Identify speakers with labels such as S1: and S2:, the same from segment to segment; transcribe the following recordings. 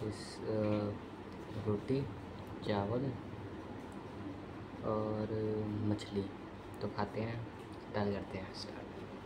S1: इस रोटी, चावल और मछली। तो खाते हैं, स्टार्ट करते हैं स्टार्ट।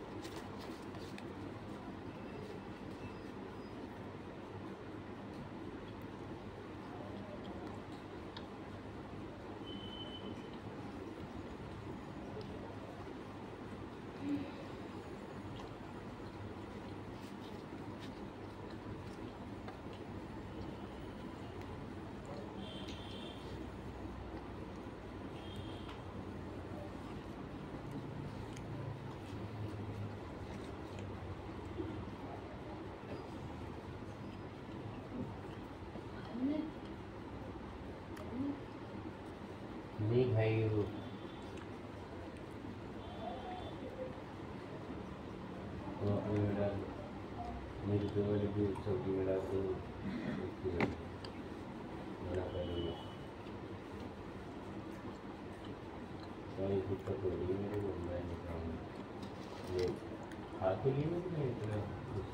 S2: नहीं खाएगी वो। तो अपने में डाल, मेरी तो वाली भी सब्जी में डाल दो, बना कर लूँगा। कोई दिक्कत हो रही है मेरे को, मैं नहीं खाऊँगा। ये खा के लिए नहीं इतना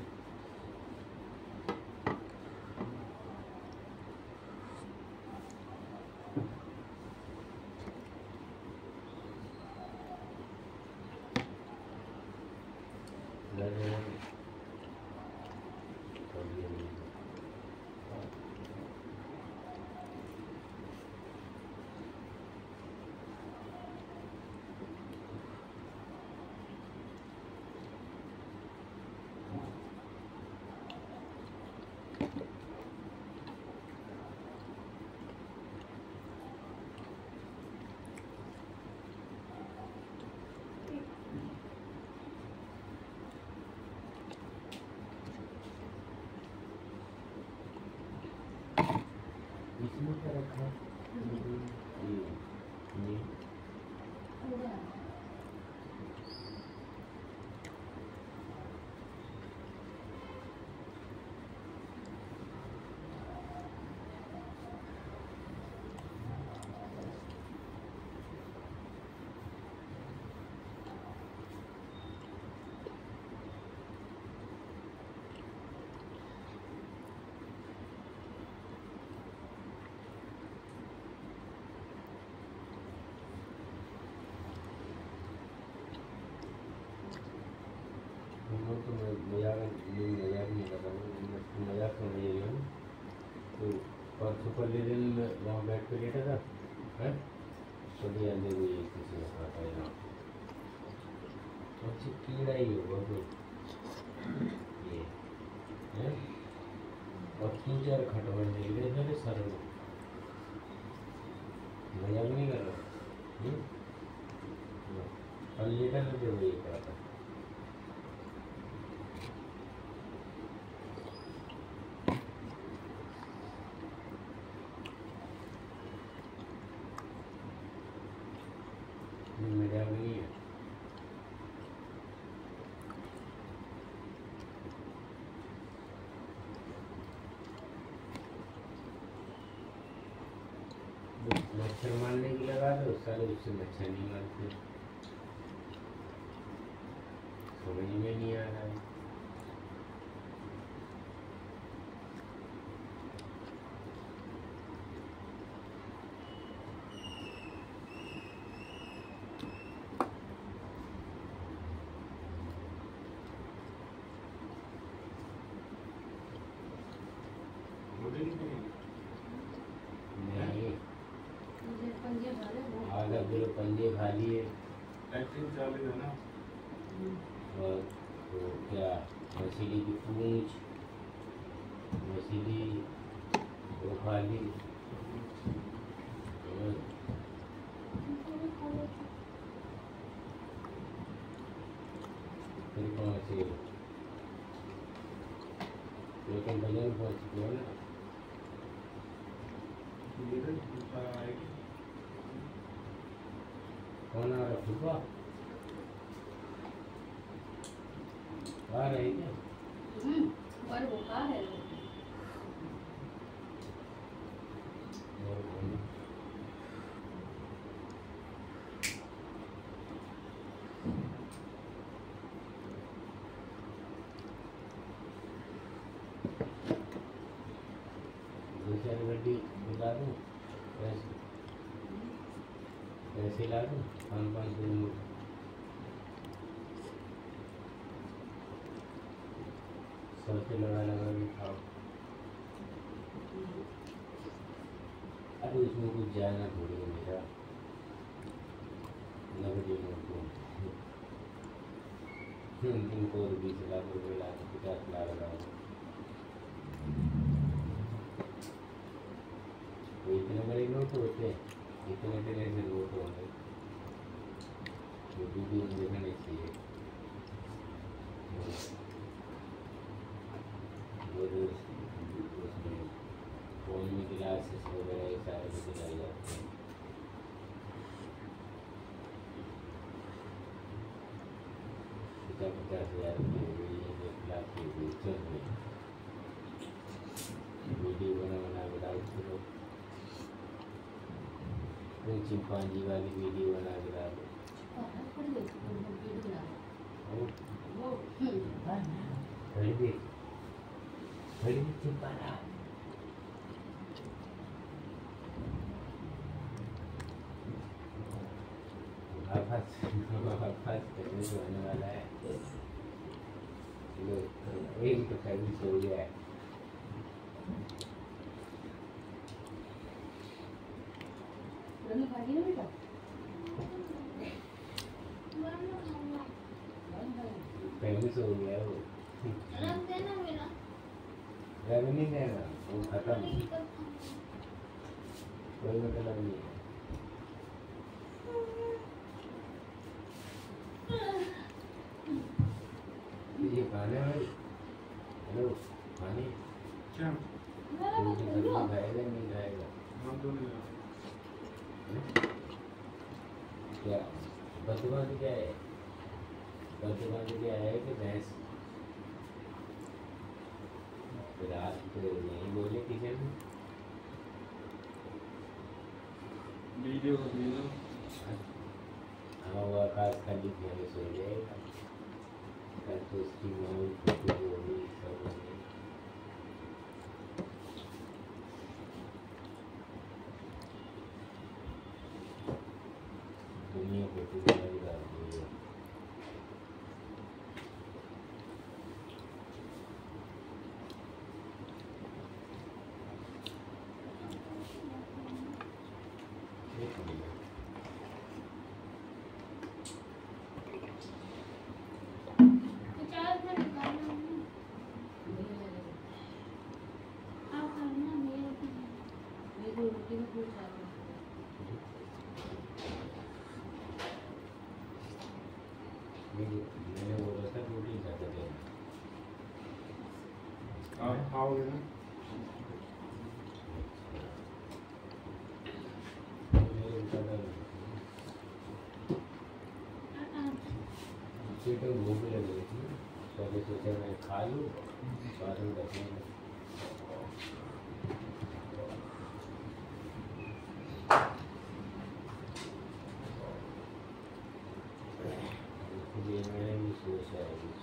S2: इसमें क्या रखा है? ये तो मजाक नहीं कर रहा हूँ, मजाक समझ रही हूँ। तो परसों पहले दिन वहाँ बैठ कर लेटा था, है सभी अंदर हुई किसी ने खाता है ना, अच्छी कीड़ा ही होगा तो ये है। और 3-4 खटवा निकले मेरे सर में, मजाक नहीं कर रहा। और लेटा मुझे वही करा था। मजाक नहीं है। मच्छर मारने की लगा दो, सारे उससे मच्छर नहीं मारते। समझ में नहीं आ रहा है। नहीं, आधा किलो पंजे खा लिए और तो क्या मछली की पूंछ, मछली वो खा ली। और फिर कौन से लेकिन भजन पहुँच चुके हो ना। कौन आ रहा? फूफा आ रही क्या?
S3: और वो कहाँ है?
S2: और बोलो। दो चार गड्डी दिला दूँ, पैसे ला दूँ 500 नोट। सबसे लगा लगा के खाओ। अरे उसमें कुछ जाना थोड़ी है मेरा, नकदी नोट को तुमको 20 लाख रुपये ला 50 लाख लगाओ, तो इतने बड़े नोट होते हैं, इतने तरह से नोट होंगे, तो वीडियो में देखना चाहिए। और उसमें फोन में ग्लासेस वगैरह ये सारे भी दिखाए जाते हैं। 50,000 रुपये ग्लास के चल रहे, वीडियो बना के डाल करो, कोई चिंपांजी वाली वीडियो बना के डालो। खड़ी चिंपाना करने से होने वाला है। एक तो खैर सो गया है। फेमस हो गया वो, रंग नहीं देना, वो खत्म, कोई मतलब नहीं है। ये खाने में हेलो पानी
S4: क्या
S2: खाएगा नहीं खाएगा? क्या बदमाश क्या है? बदमाश क्या है कि भैंस रात को नहीं बोले किसी ने
S4: वीडियो को भेजो।
S2: हाँ वो आकाश खाली फेमस हो जाएगा, कल तो उसकी मौत फोटो होगी सब होगी। दुनिया फोटो बनाई जा रही है। मैंने बोला था रोटी ज़्यादा देना।
S4: आप खाओगे ना?
S2: मेरे ज़्यादा पेट में भूख लग रही थी, पहले सोचा मैं खा लूँ, बाद में बैठूँगा। इसलिए मैंने भी सोचा है कुछ।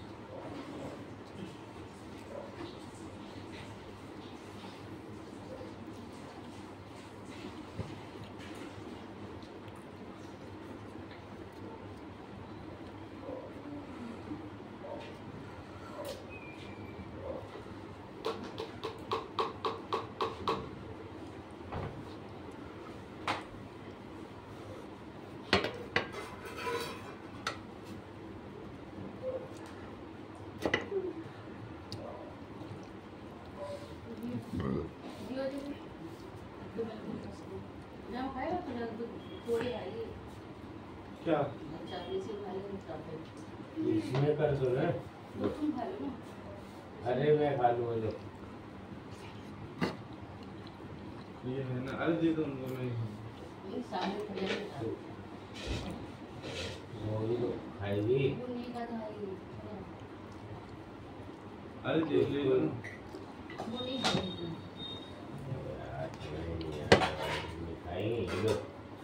S4: क्या
S2: इसमें कर दो ना, अरे मैं खा लूँगा जो।
S4: ये है ना? अरे दे दो उनको, नहीं
S2: मोदी तो खाएगी।
S4: अरे दे ले लो ना।
S2: खाएंगे लो।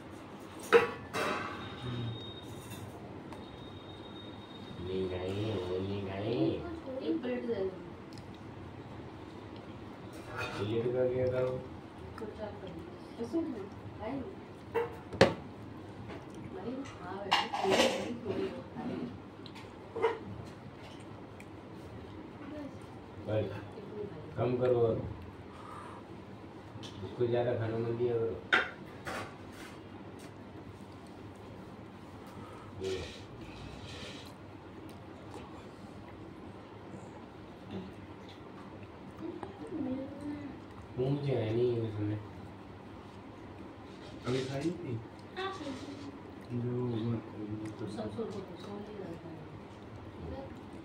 S2: नहीं खाएंगे, वो नहीं खाएंगे। डिलीट करके करो।
S3: तो क्या करें? कसम है, भाई। भाई, हाँ वैसे थोड़ी होता है।
S2: भाई कम करो अब, उसको ज़्यादा खाना मत दिया करो। ये पूंछ है नहीं उसमें।
S4: अभी खाई थी जो
S3: सबसे ऊपर तो सोने रहता है।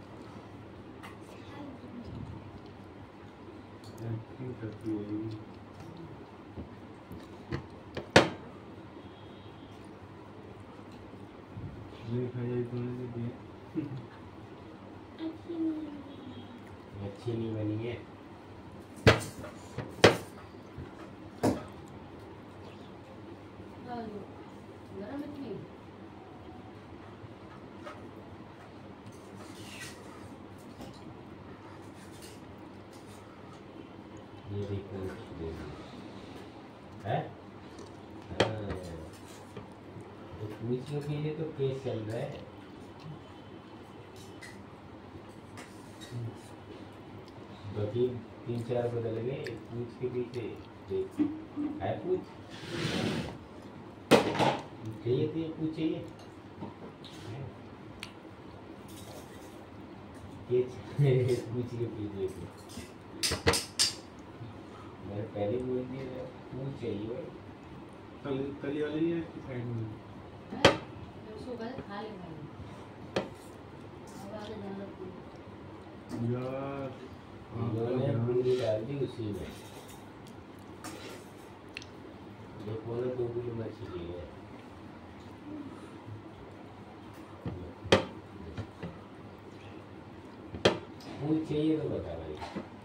S4: एक्टिंग करती है ये। नहीं खाई तो नहीं दी।
S2: अच्छी नहीं बनी है।
S3: गरम इतनी
S2: ये देखो है। हाँ, तो पूछ लो कि ये तो केस चल रहा है। बाकी 3-4 बदल गए पूछ के पीछे। देख है पूछ चाहिए तो ये पूछ चाहिए। पूछ के पीछे मैंने पहले बोल दिया पूछ चाहिए भाई।
S4: तली वाली है कि साइड में?
S3: उसको गलत खा ले भाई। अब आगे जाना पड़ेगा।
S4: यार
S2: इन्होंने बूंदी डाल दी उसी में। देखो ना 2 किलो मछली है। पूछ चाहिए तो बता भाई।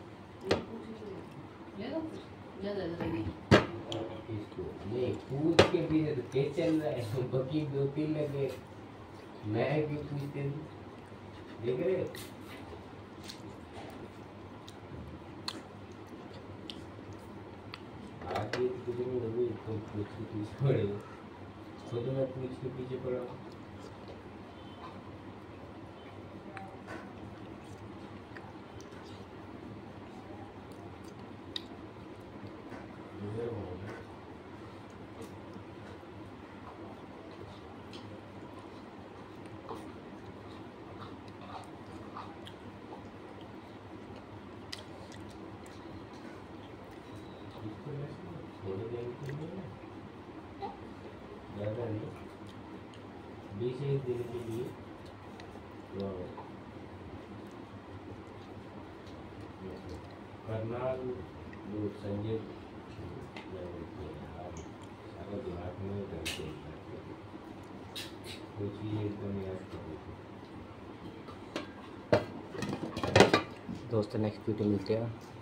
S2: इसको नहीं पूछ के पीछे तो केस चल रहा है। बाकी 2-3 लगे मैं क्यों पूछते थे? देख रहे हो? आगे तो कितनी होगी तो पूछ के पीछे पड़ेगा। खुद मैं पूछ के पीछे पड़ा हूँ। थोड़ी देर के लिए ज़्यादा नहीं 20-21 दिन के लिए करनाल जो संजय सारा दिमाग में करते कोई चीज़ एकदम याद कर।
S1: दोस्तों नेक्स्ट वीडियो मिलते हैं।